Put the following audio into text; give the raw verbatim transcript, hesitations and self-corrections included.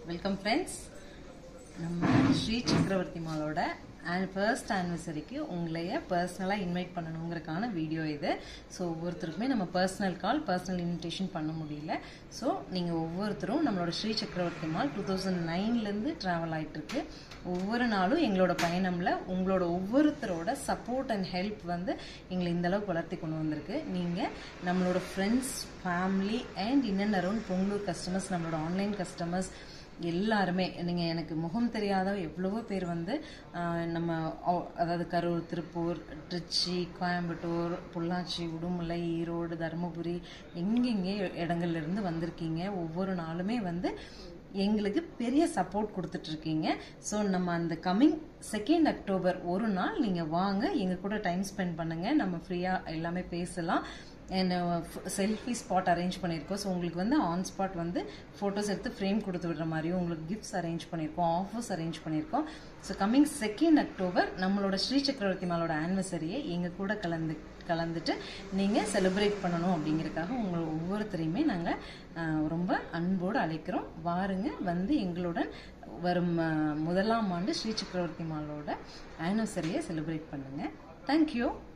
Welcome friends. நம்ம ஸ்ரீ சக்கரவர்த்தி மாலோட first ஆனிவர்சரிக்கு உங்களைய பர்சனலாக இன்வைட் பண்ணணுங்கிறதுக்கான வீடியோ இது. ஸோ ஒவ்வொருத்தருக்குமே நம்ம பர்சனல் கால் பர்சனல் இன்விடேஷன் பண்ண முடியல. ஸோ நீங்கள் ஒவ்வொருத்தரும் நம்மளோட Shri Chakravarthy mall two thousand நைன்லேருந்து ட்ராவல் ஆகிட்டுருக்கு. ஒவ்வொரு நாளும் எங்களோட பயணமில் உங்களோட ஒவ்வொருத்தரோட சப்போர்ட் அண்ட் ஹெல்ப் வந்து எங்களை இந்தளவுக்கு வளர்த்தி கொண்டு வந்திருக்கு. நீங்கள் நம்மளோட friends, family and in and around Pongalur customers, நம்மளோட ஆன்லைன் கஸ்டமர்ஸ் எல்லாருமே, நீங்கள் எனக்கு முகம் தெரியாத எவ்வளவோ பேர் வந்து நம்ம அதாவது கரூர், திருப்பூர், திருச்சி, கோயம்புத்தூர், பொள்ளாச்சி, உடுமலை, ஈரோடு, தருமபுரி எங்கெங்கே இடங்கள்லேருந்து வந்திருக்கீங்க. ஒவ்வொரு நாளுமே வந்து எங்களுக்கு பெரிய சப்போர்ட் கொடுத்துட்ருக்கீங்க. ஸோ நம்ம அந்த கம்மிங் செகண்ட் அக்டோபர் ஒரு நாள் நீங்கள் வாங்க, எங்கள் கூட டைம் ஸ்பெண்ட் பண்ணுங்கள். நம்ம ஃப்ரீயாக எல்லாமே பேசலாம். அண்ட் செல்ஃபி ஸ்பாட் அரேஞ்ச் பண்ணியிருக்கோம். ஸோ உங்களுக்கு வந்து ஆன் ஸ்பாட் வந்து ஃபோட்டோஸ் எடுத்து ஃப்ரேம் கொடுத்து விடுற மாதிரியும் உங்களுக்கு கிஃப்ட்ஸ் அரேஞ்ச் பண்ணியிருக்கோம், ஆஃபர்ஸ் அரேஞ்ச் பண்ணியிருக்கோம். ஸோ கம்மிங் செகண்ட் அக்டோபர் நம்மளோட ஸ்ரீ சக்கரவர்த்தி மாலோட ஆனிவர்சரியை எங்கள் கூட கலந்து கலந்துட்டு நீங்கள் செலிப்ரேட் பண்ணணும் அப்படிங்கிறதுக்காக உங்களை ஒவ்வொருத்தரையுமே நாங்கள் ரொம்ப அன்போடு அழைக்கிறோம். வாருங்க, வந்து எங்களுடன் வரும் முதலாம் ஆண்டு ஸ்ரீ சக்கரவர்த்தி மாலோட ஆனிவர்சரியை செலிப்ரேட் பண்ணுங்கள். தேங்க்யூ.